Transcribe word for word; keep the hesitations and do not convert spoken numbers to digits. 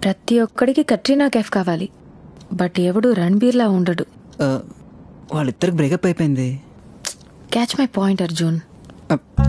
ప్రతి ఒక్కడికి కట్రీనా కైఫ్ కావాలి, బట్ ఎవడు రణ్బీర్లా ఉండడు. వాళ్ళిద్దరికి బ్రేకప్ అయిపోయింది. Catch my point Arjun.